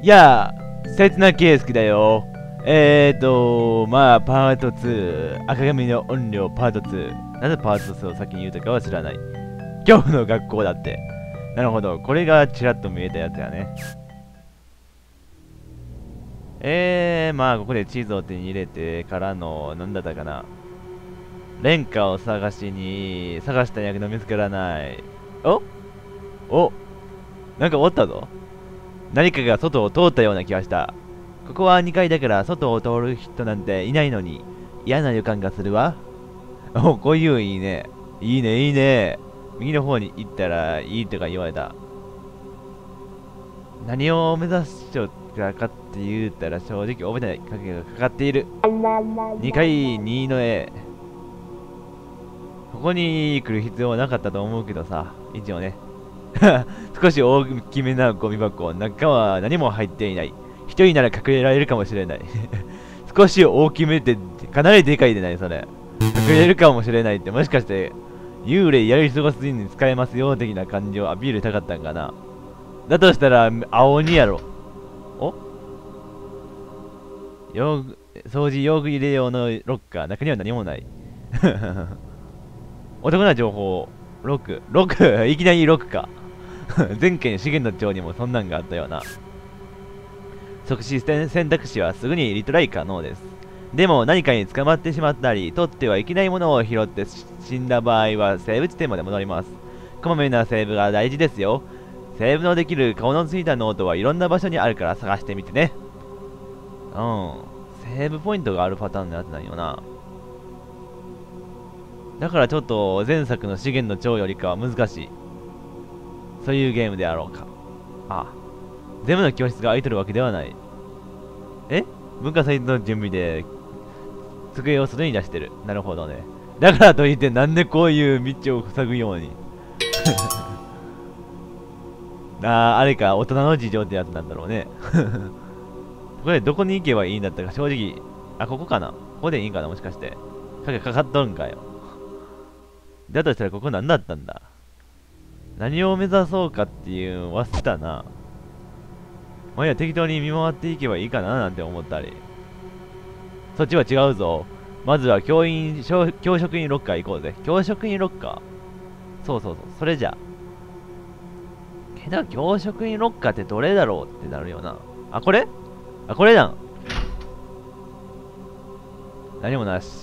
やあ、刹那圭介だよ。まあ、パート2、赤髪の音量パート2。なぜパート2を先に言うとかは知らない。今日の学校だって。なるほど、これがちらっと見えたやつやね。まあ、ここで地図を手に入れてからの、なんだったかな。レンカを探したんやけど見つからない。お、なんかおったぞ。何かが外を通ったような気がした。ここは2階だから外を通る人なんていないのに嫌な予感がするわ。お、こういういいね。いいね、いいね。右の方に行ったらいいとか言われた。何を目指しちょったかって言うたら正直覚えてない影がかかっている。2階2の絵。ここに来る必要はなかったと思うけどさ、一応ね。少し大きめなゴミ箱、中は何も入っていない。一人なら隠れられるかもしれない。少し大きめってかなりでかいでないそれ。隠れるかもしれないってもしかして幽霊やり過ごすに使えますよ的な感じをアピールしたかったんかな。だとしたら青にやろ。掃除用具入れ用のロッカー、中には何もない。お得な情報、ロック、いきなりロックか。前回の資源の帳にもそんなんがあったような。即死選択肢はすぐにリトライ可能です。でも何かに捕まってしまったり、取ってはいけないものを拾って死んだ場合はセーブ地点まで戻ります。こまめなセーブが大事ですよ。セーブのできる顔のついたノートはいろんな場所にあるから探してみてね。セーブポイントがあるパターンのやつなんよな。だからちょっと前作の資源の帳よりかは難しい。そういうゲームであろうか。全部の教室が空いてるわけではない。文化祭の準備で机を外に出してる。なるほどね。だからといってなんでこういう道を塞ぐように。あれか、大人の事情ってやつなんだろうね。これどこに行けばいいんだったか正直。ここかな。ここでいいんかなもしかして。影かかっとるんかよ。だとしたらここ何だったんだ。何を目指そうかっていうの忘れたな。まあいや、適当に見回っていけばいいかななんて思ったり。そっちは違うぞ。まずは教職員ロッカー行こうぜ。教職員ロッカーそう、それじゃ。けど、教職員ロッカーってどれだろうってなるよな。これだん。何もなし。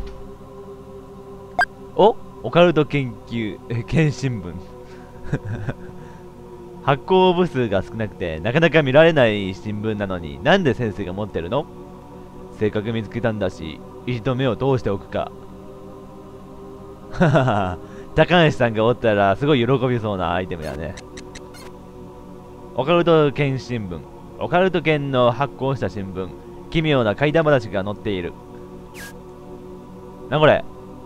オカルト研究、検診文。発行部数が少なくてなかなか見られない新聞なのになんで先生が持ってるの？せっかく見つけたんだし一度目を通しておくか。ははは。高橋さんがおったらすごい喜びそうなアイテムだね。オカルト検診文。オカルト研の発行した新聞。奇妙な怪談話が載っている。これ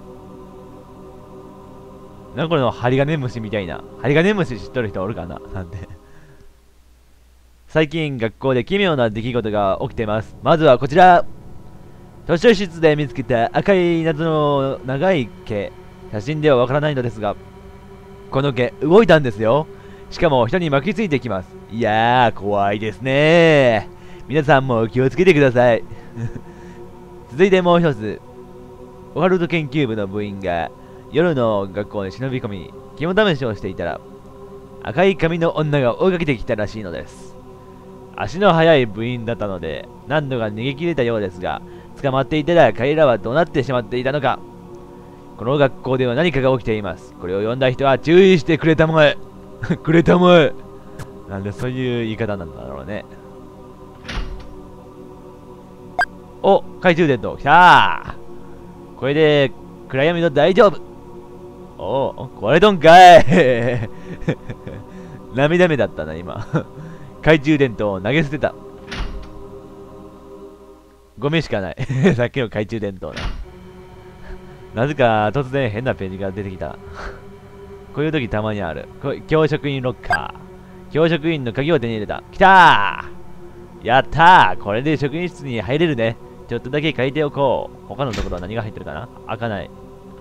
の針金虫みたいな。針金虫知っとる人おるかななんて。最近学校で奇妙な出来事が起きてます。まずはこちら。図書室で見つけた赤い謎の長い毛。写真ではわからないのですが、この毛動いたんですよ。しかも人に巻きついてきます。いやー、怖いですねー。皆さんも気をつけてください。続いてもう一つ。オカルト研究部の部員が夜の学校に忍び込み、肝試しをしていたら、赤い髪の女が追いかけてきたらしいのです。足の速い部員だったので、何度か逃げ切れたようですが、捕まっていたら彼らはどうなってしまっていたのか。この学校では何かが起きています。これを読んだ人は注意してくれたまえ。くれたまえ。なんでそういう言い方なんだろうね。懐中電灯。きたー。これで、暗闇の大丈夫。これどんかい。涙目だったな、今。懐中電灯を投げ捨てた。ゴミしかない。さっきの懐中電灯な。なぜか突然変なページが出てきた。こういう時たまにある。教職員ロッカー。教職員の鍵を手に入れた。きたー。やったー。これで職員室に入れるね。ちょっとだけ書いておこう。他のところは何が入ってるかな？開かない。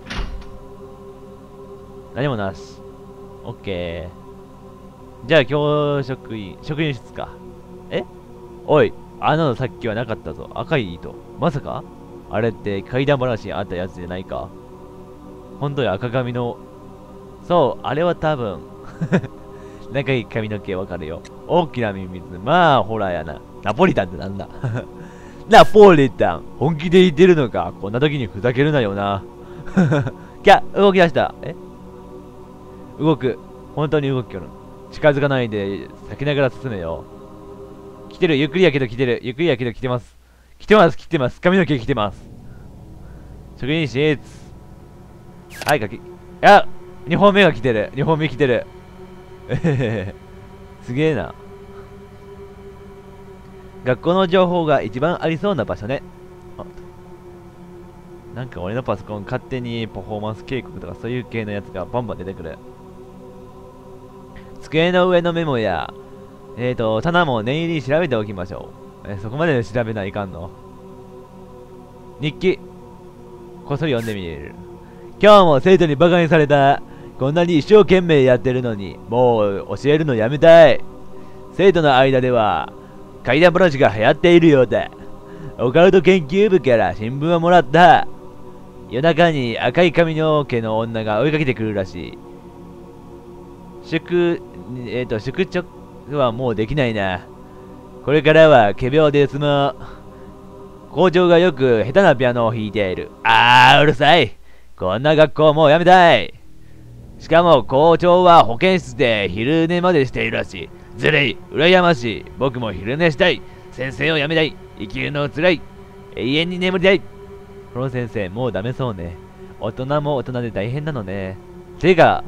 何もなし。オッケー。じゃあ職員室か。 おい、あのさっきはなかったぞ。赤い糸。まさかあれって怪談話にあったやつじゃないか。本当に赤髪の。そう、あれは多分。仲いい髪の毛わかるよ。大きな耳水。まあ、ほらやな。ナポリタンってなんだ。ナポリタン。本気で言ってるのか。こんな時にふざけるなよな。動き出した。動く。本当に動きよる。近づかないで、避けながら進めよ。来てる。ゆっくりやけど来てる。ゆっくりやけど来てます。来てます。来てます。髪の毛来てます。職員室。はい、2本目が来てる。2本目来てる。すげえな。学校の情報が一番ありそうな場所ね。なんか俺のパソコン勝手にパフォーマンス警告とかそういう系のやつがバンバン出てくる。机の上のメモや、棚も念入りに調べておきましょう。そこまで調べないかんの。日記。こっそり読んでみる。今日も生徒にバカにされた。こんなに一生懸命やってるのに、もう教えるのやめたい。生徒の間では、怪談話が流行っているようだ。オカルト研究部から新聞をもらった。夜中に赤い髪の毛の女が追いかけてくるらしい。宿直はもうできないな。これからは仮病で済む。校長がよく下手なピアノを弾いている。うるさい。こんな学校もうやめたい。しかも校長は保健室で昼寝までしているらしい。ずるい。羨ましい。僕も昼寝したい。先生を辞めたい。生きるのつらい。永遠に眠りたい。この先生もうダメそうね。大人も大人で大変なのね。てか、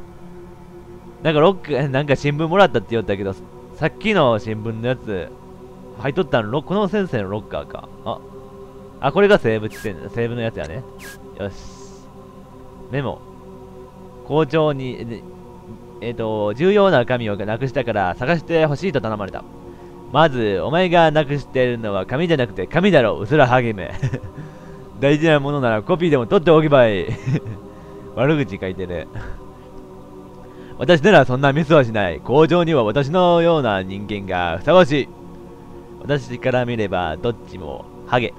なんか新聞もらったって言ったけど、さっきの新聞のやつ、入っとったのこの先生のロッカーか。これがセーブのやつやね。よし。メモ。校長に、重要な紙をなくしたから探してほしいと頼まれた。まず、お前がなくしてるのは紙じゃなくて紙だろ、うすら励め。大事なものならコピーでも取っておけばいい。悪口書いてる。私ならそんなミスはしない。校長には私のような人間がふさわしい。私から見ればどっちもハゲ。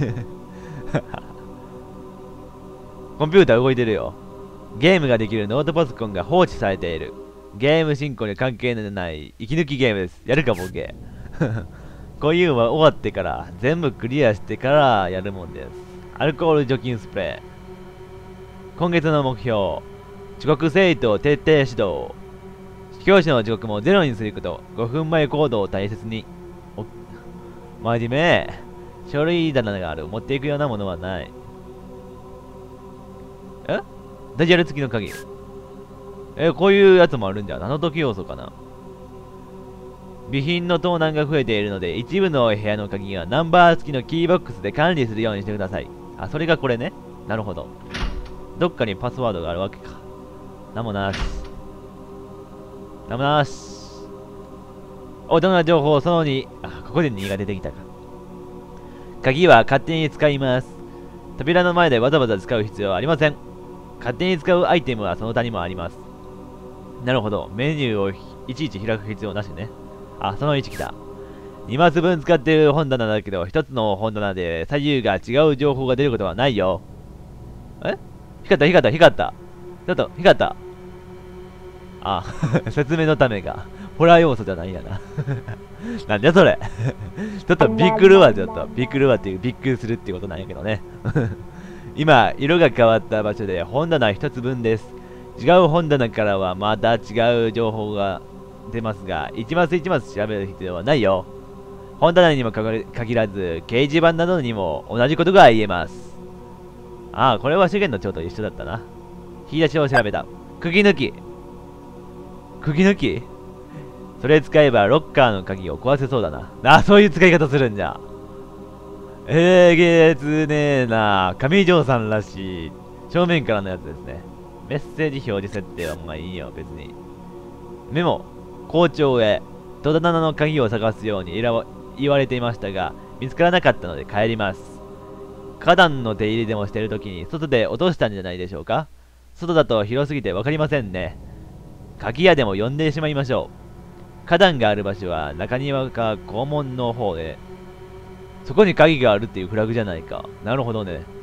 コンピューター動いてるよ。ゲームができるノートパソコンが放置されている。ゲーム進行に関係のない息抜きゲームです。やるかボケ。こういうのは終わってから、全部クリアしてからやるもんです。アルコール除菌スプレー。今月の目標。遅刻生徒を徹底指導。教師の遅刻もゼロにすること。5分前行動を大切に。真面目。書類棚がある。持っていくようなものはない。ダジャレ付きの鍵。こういうやつもあるんじゃ。ナノ時要素かな。備品の盗難が増えているので、一部の部屋の鍵はナンバー付きのキーボックスで管理するようにしてください。それがこれね。なるほど。どっかにパスワードがあるわけか。なんもなし。なんもなし。大人な情報その2。ここで2が出てきたか。鍵は勝手に使います。扉の前でわざわざ使う必要はありません。勝手に使うアイテムはその他にもあります。なるほど。メニューをいちいち開く必要なしね。その1来た。2マス分使ってる本棚だけど、1つの本棚で左右が違う情報が出ることはないよ。光った。ちょっと、光った。説明のためが。ホラー要素じゃないんやな。なんじゃそれ。ちょっとびっくるわ、ちょっと。びっくるわっていう、びっくりするっていうことなんやけどね。今、色が変わった場所で本棚1つ分です。違う本棚からはまた違う情報が出ますが、一マス一マス調べる必要はないよ。本棚にも限らず、掲示板などにも同じことが言えます。これは資源の帳と一緒だったな。引き出しを調べた。釘抜きそれ使えばロッカーの鍵を壊せそうだな。そういう使い方するんじゃ。げつねえな。上条さんらしい。正面からのやつですね。メッセージ表示設定はまあいいよ、別に。メモ。校長へ。戸棚の鍵を探すように言われていましたが、見つからなかったので帰ります。花壇の手入れでもしてるときに外で落としたんじゃないでしょうか。外だと広すぎてわかりませんね。鍵屋でも呼んでしまいましょう。 花壇がある場所は中庭か校門の方で、そこに鍵があるっていうフラグじゃないか。なるほどね。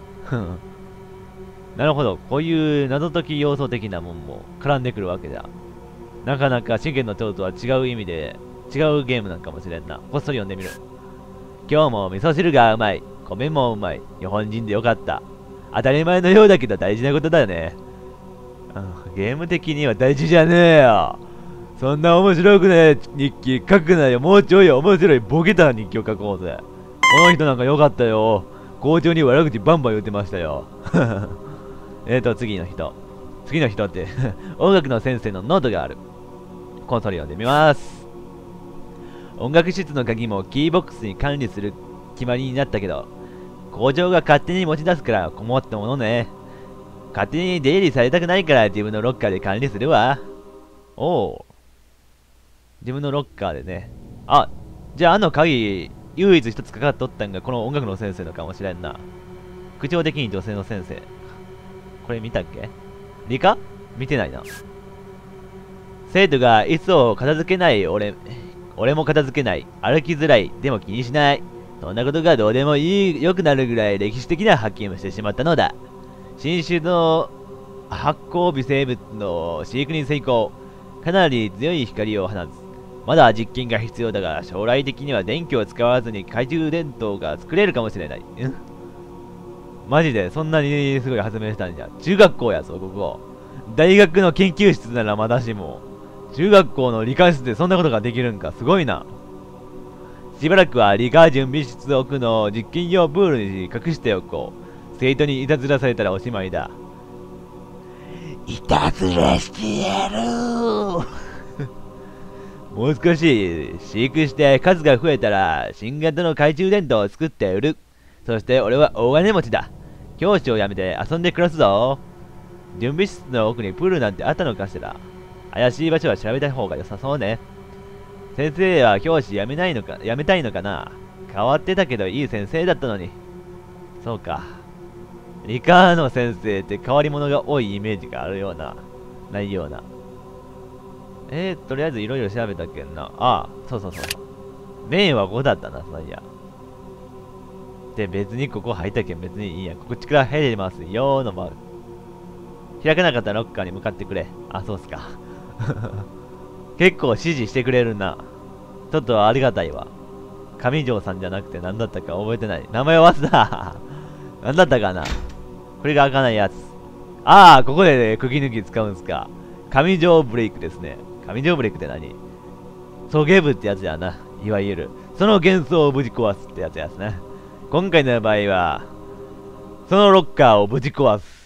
なるほど。こういう謎解き要素的なもんも絡んでくるわけだ。なかなか真剣の蝶とは違う意味で、違うゲームなんかもしれんな。こっそり読んでみる。今日も味噌汁がうまい。米もうまい。日本人でよかった。当たり前のようだけど大事なことだよね。ゲーム的には大事じゃねえよ。そんな面白くねえ日記書くなよ。もうちょい面白いボケた日記を書こうぜ。この人なんかよかったよ。校長に悪口バンバン言ってましたよ。次の人。次の人って音楽の先生のノートがある。コンソール読んでみます。音楽室の鍵もキーボックスに管理する決まりになったけど、校長が勝手に持ち出すから困ったものね。勝手に出入りされたくないから自分のロッカーで管理するわ。おう。自分のロッカーでね。あ、じゃあ鍵、唯一一つかかっとったんがこの音楽の先生のかもしれんな。口調的に女性の先生。これ見たっけ？理科？見てないな。生徒が椅子を片付けない俺も片付けない。歩きづらい。でも気にしない。そんなことがどうでも良くなるぐらい歴史的な発見をしてしまったのだ。新種の発光微生物の飼育に成功。かなり強い光を放つ。まだ実験が必要だが、将来的には電気を使わずに懐中電灯が作れるかもしれない。マジでそんなにすごい発明したんじゃ。中学校やぞ、ここ。大学の研究室ならまだしも。中学校の理科室でそんなことができるんか、すごいな。しばらくは理科準備室奥の実験用プールに隠しておこう。生徒にいたずらされたらおしまいだ。いたずらしてやろう。もう少し飼育して数が増えたら新型の懐中電灯を作って売る。そして俺は大金持ちだ。教師を辞めて遊んで暮らすぞ。準備室の奥にプールなんてあったのかしら。怪しい場所は調べた方が良さそうね。先生は教師辞めたいのかな。変わってたけどいい先生だったのに。そうか。理科の先生って変わり者が多いイメージがあるような、ないような。とりあえずいろいろ調べたけんな。ああ、そう。メインは5だったな、そういや。で、別にここ入ったけん別にいいや。こっちから入れますよーのマーク。開かなかったらロッカーに向かってくれ。あ、そうっすか。結構指示してくれるな。ちょっとありがたいわ。上条さんじゃなくて何だったか覚えてない。名前忘れた。何だったかな。これが開かないやつ。ああ、ここでね、釘抜き使うんすか。上条ブレイクですね。上条ブレイクって何？ソゲブってやつやな。いわゆる。その幻想をぶち壊すってやつやつね。今回の場合は、そのロッカーをぶち壊す。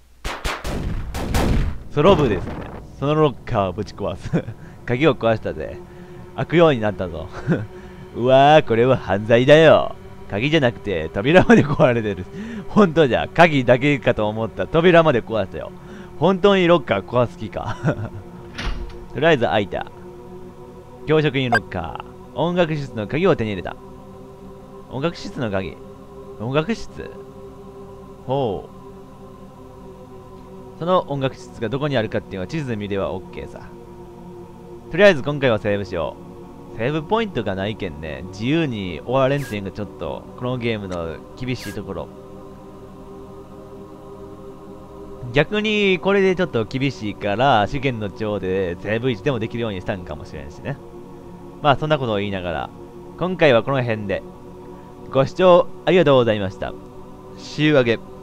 ソロブですね。そのロッカーをぶち壊す。鍵を壊したぜ。開くようになったぞ。うわー、これは犯罪だよ。鍵じゃなくて扉まで壊れてる。本当じゃ、鍵だけかと思った扉まで壊したよ。本当にロッカー壊す気か。とりあえず開いた。教職員ロッカー。音楽室の鍵を手に入れた。音楽室の鍵。音楽室？ほう。その音楽室がどこにあるかっていうのは地図見れば OK さ。とりあえず今回はセーブしよう。セーブポイントがないけんね、自由に終われんっていうのがちょっと、このゲームの厳しいところ。逆にこれでちょっと厳しいから、試験の帳でセーブ1でもできるようにしたんかもしれんしね。まあそんなことを言いながら、今回はこの辺で、ご視聴ありがとうございました。週上げ。